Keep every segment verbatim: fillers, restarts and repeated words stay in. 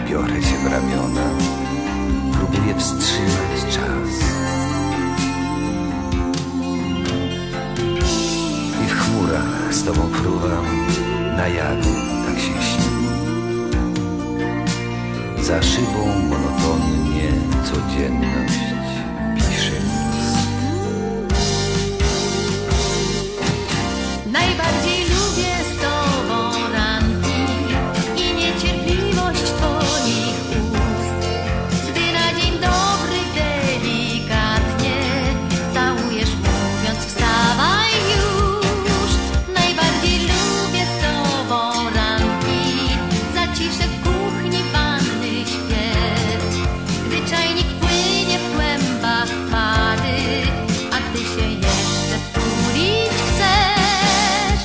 biorę cię w ramiona, próbuję wstrzymać czas. I w chmurach z tobą fruwam, na jawie tak się śni. Za szybą monotonnie codzienność pisze list. Najbardziej lubię z tobą ranki i niecierpliwość twoich ust. Gdy na dzień dobry delikatnie całujesz, mówiąc wstawaj już. Najbardziej lubię z tobą ranki, zaciszę w kuchni, wanny śpiew. Gdy czajnik płynie w kłębach pary, a ty się jeszcze tulić chcesz.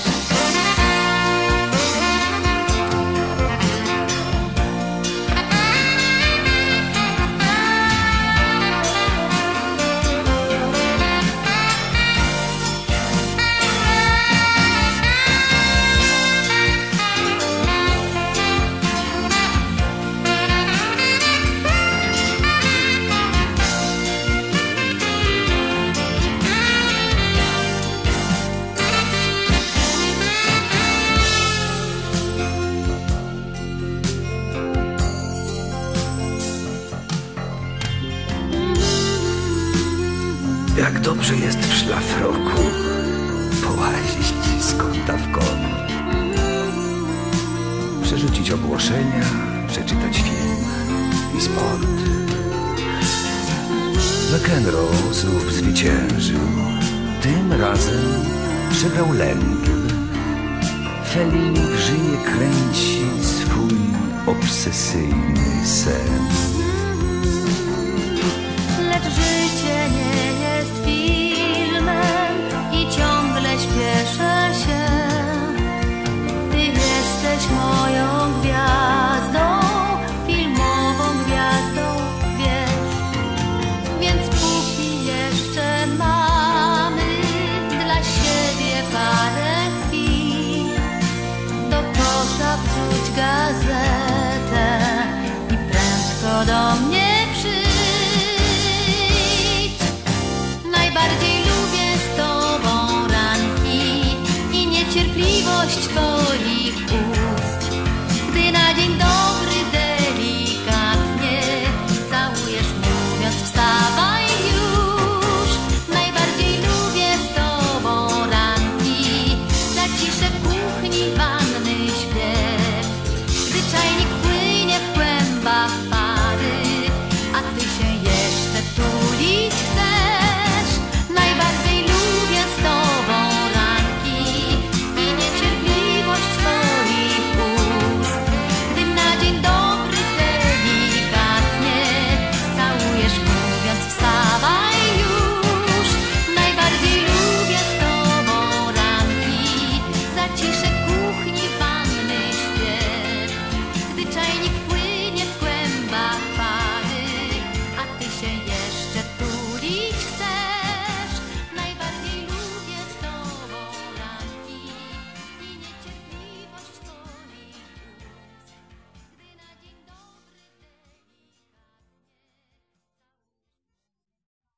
Jak dobrze jest w szlafroku połazić z kąta w kąt, przerzucić ogłoszenia, przeczytać film i sport. McEnroe znów zwyciężył, tym razem przegrał lęk. Fellini w Rzymie kręci swój obsesyjny sen. Lecz życie nie jest filmem i ciągle śpieszę się. Ty jesteś moją gwiazdą, filmową gwiazdą, wiesz. Więc póki jeszcze mamy dla siebie parę chwil, do kosza wrzuć gazetę i prędko do mnie przyjdź. Najbardziej lubię z tobą ranki i niecierpliwość twoich ust. Gdy na dzień dobry delikatnie całujesz, mówiąc wstawaj już. Najbardziej lubię z tobą ranki, zaciszę w kuchni, wanny śpiew. Gdy czajnik płynie w kłębach pary, a ty się jeszcze tulić chcesz. Najbardziej lubię z tobą ranki i niecierpliwość twoich ust. Gdy na dzień dobry delikatnie całujesz, mówiąc wstawaj już. Najbardziej lubię z tobą ranki, zaciszę w kuchni, wanny śpiew. Gdy czajnik płynie w kłębach pary, a ty się